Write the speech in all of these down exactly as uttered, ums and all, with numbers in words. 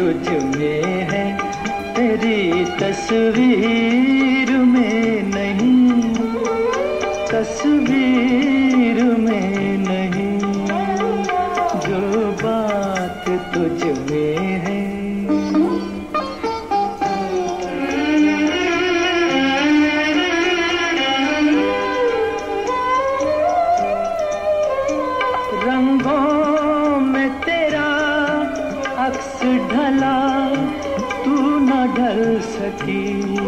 तुझ में है, तेरी तस्वीर में नहीं, तस्वीर में नहीं, जो बात तुझ में है। रंगों में तेरा अक्स ढला, तू न ढल सकी,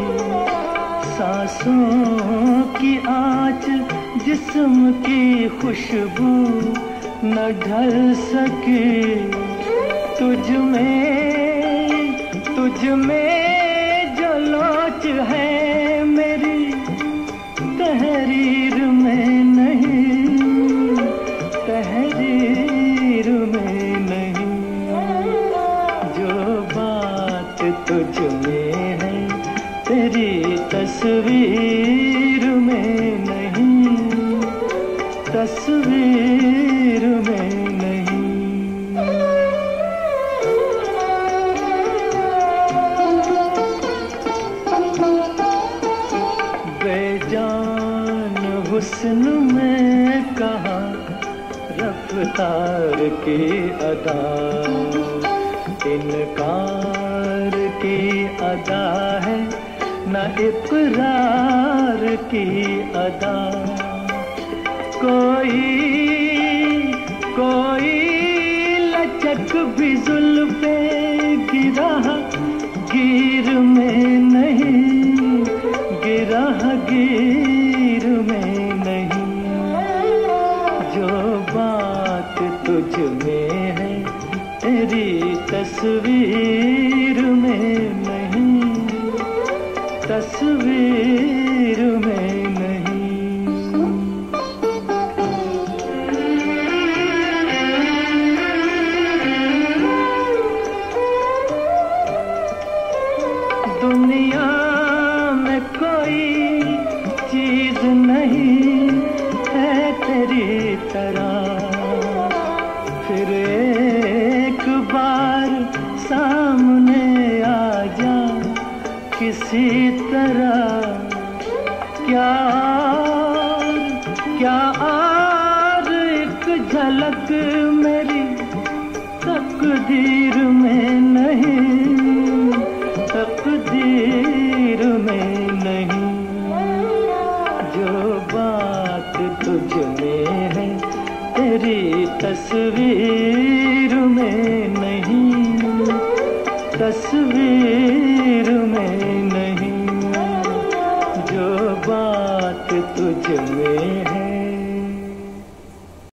सांसों की आँच जिस्म की खुशबू न ढल सकी। तुझ में तुझ में जो लोच है मेरी, तहरीर में नहीं, तहरीर में नहीं, जो बात तुझ में है, तेरी तस्वीर में नहीं, तस्वीर में नहीं। बेजान हुस्न में कहाँ रफ्तार की अदा, इनकार की अदा है न इकरार की अदा। कोई कोई लचक भी जुल्फे गिरा गिर में नहीं, गिरा गिर में नहीं, जो बात तुझ में है, तेरी तस्वीर में नहीं, तस्वीर में नहीं। दुनिया में कोई चीज नहीं है तेरी तरह, फिर एक बार सामने आ जा किसी तरह। क्या क्या और एक झलक मेरी तकदीर में नहीं, तकदीर में नहीं, जो बात तुझ में है, तेरी तस्वीर में नहीं, तस्वीर में नहीं, जो बात तुझ में है।